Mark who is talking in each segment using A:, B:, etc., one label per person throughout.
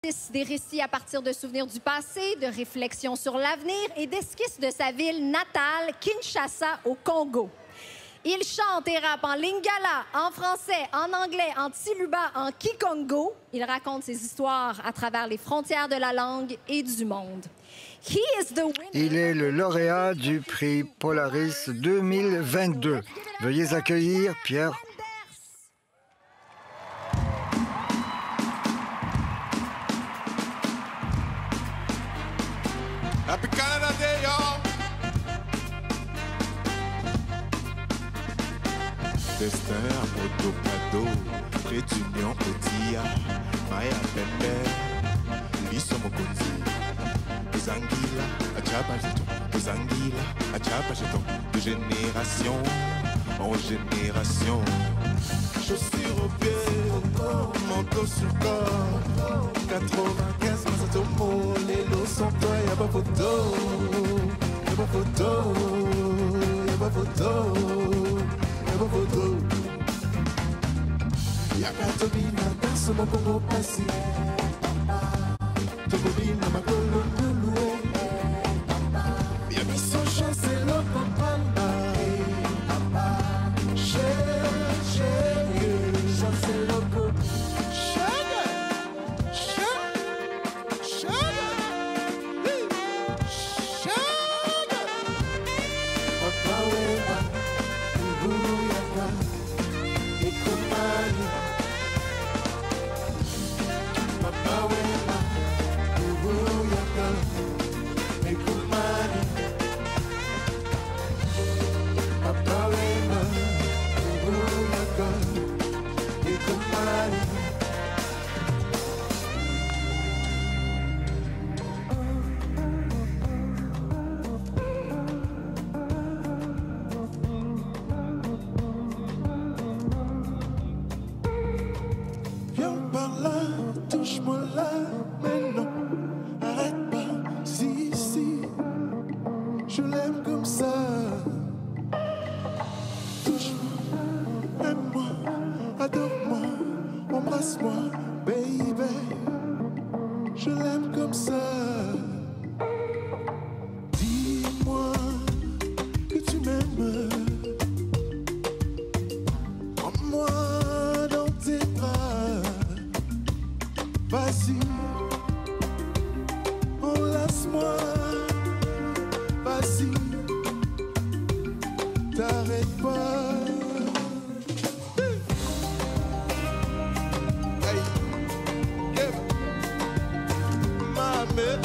A: tisse des récits à partir de souvenirs du passé, de réflexions sur l'avenir et d'esquisses de sa ville natale, Kinshasa, au Congo. Il chante et rappe en lingala, en français, en anglais, en tshiluba, en kikongo. Il raconte ses histoires à travers les frontières de la langue et du monde.
B: Il est le lauréat du prix Polaris 2022. Veuillez accueillir Pierre.
C: Happy Canada Day, y'all! Destin à moto cadeau, près d'union Odia, Maya Pembe, Liso Mokonzi, Uzangila, Achabajeton, Uzangila, Achabajeton, de génération en génération. Chaussures aux pieds, manteau sur le corps, 95 Mazatomo, les lots sont toi, y'a pas photo, y'a pas photo, y'a pas photo. Yakatobina danse mon Congo passé. Tobobina ma kolondulu. Y'a mis son chant c'est le papa. Chant c'est le papa. Touche-moi là, mais non, arrête pas, si, je l'aime comme ça. Touche-moi, aime-moi, adore-moi, embrasse-moi, baby, je l'aime comme ça. Dis-moi que tu m'aimes, prends-moi dans tes bras. Vas-y, enlace-moi, vas-y, t'arrête pas. Hey, yeah, mamie.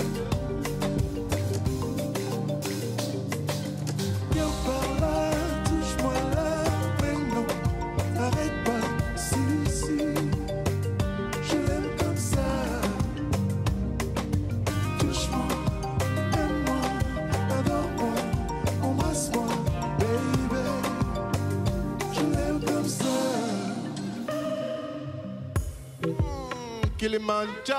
C: Viens par là, touche-moi là, mais non, arrête pas, si. Kilimanjaro.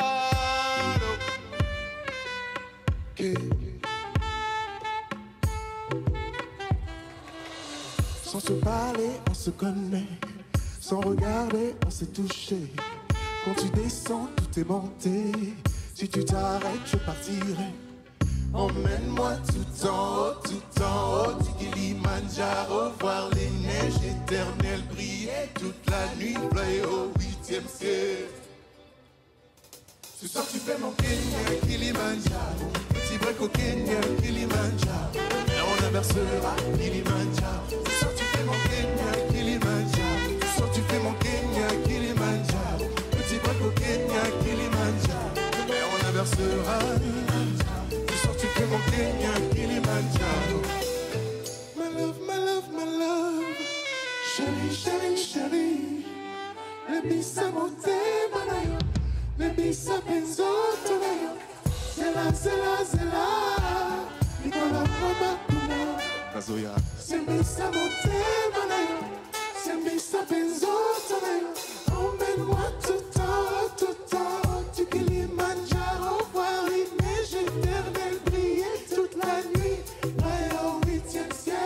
C: Okay. Sans se parler, on se connaît. Sans regarder, on s'est touché. Quand tu descends, tout est monté. Si tu t'arrêtes, je partirai. Emmène-moi tout en haut du Kilimanjaro. Voir les neiges éternelles briller toute la nuit, fly au 8e ciel. Ce soir tu fais mon Kenya, Kilimanjaro. Petit break au Kenya, Kilimanjaro. Là on inversera, Kilimanjaro. Ce soir tu fais mon Kenya, Kilimanjaro. Ce soir tu fais mon Kenya, Kilimanjaro. Petit break au Kenya, Kilimanjaro. Là on inversera, Kilimanjaro. Ce soir tu fais mon Kenya, Kilimanjaro. My love, my love, my love. Chérie, chérie, chérie. Le bisa monte, manayo. Baby, ça penso tonayo. Zela. Nicola Mama Kuma. Kazoya. Sembi sa monte manayo. Sembi sa penso tonayo. Emmène-moi tout en haut du Kilimanjaro. Voir les neiges éternelles briller toute la nuit. Là au 8e ciel.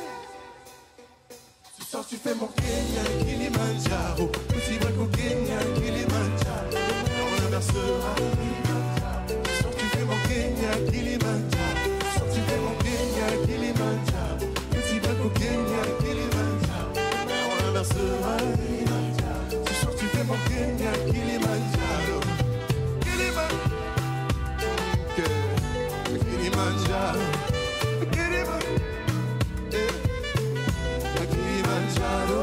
C: Ce soir tu fais mon Kenya, Kilimanjaro. Petit break au Kenya, Kilimanjaro. On inversera. Ce soir tu fais manquer à Kilimanjaro. Kilimanjaro. Kilimanjaro.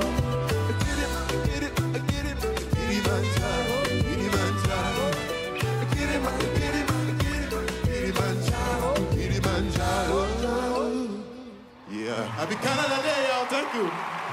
C: Happy Canada Day, y'all. Thank you.